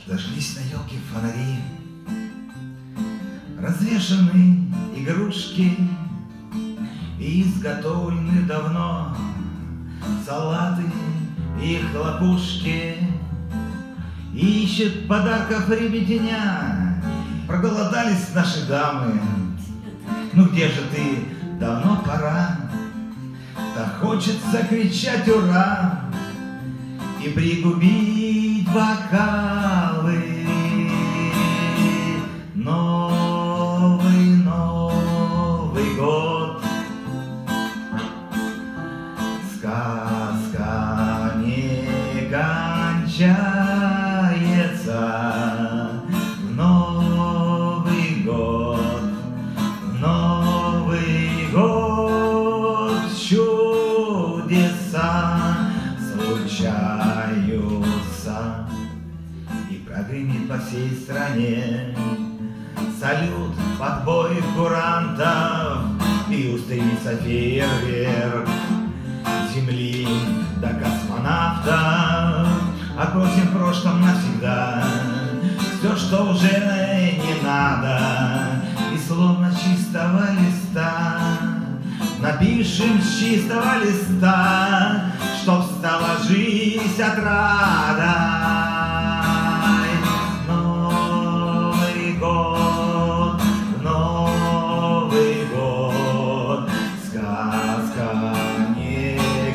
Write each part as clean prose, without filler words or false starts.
Зажглись на елке фонари, развешаны игрушки и изготовлены давно салаты и хлопушки. Ищет подарков ребятня, проголодались наши дамы. Ну где же ты, давно пора, да хочется кричать ура и пригубить бокалы. Новый, Новый год, сказка не кончается. В Новый год, в Новый год чудеса случаются. И прогремит по всей стране салют, подбой курантов, и устремится фейерверк земли до космонавтов. Отбросим в прошлом навсегда все, что уже не надо, и словно чистого листа напишем с чистого листа, чтоб стала жизнь отрадой. Новый год, Новый год, сказка не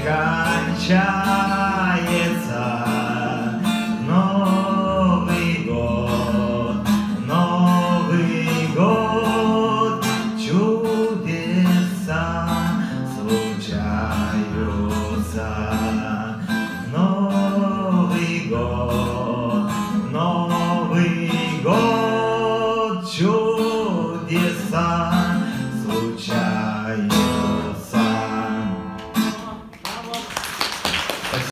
кончается. Новый год, Новый год, чудеса случаются. Новый год, Новый год, чудеса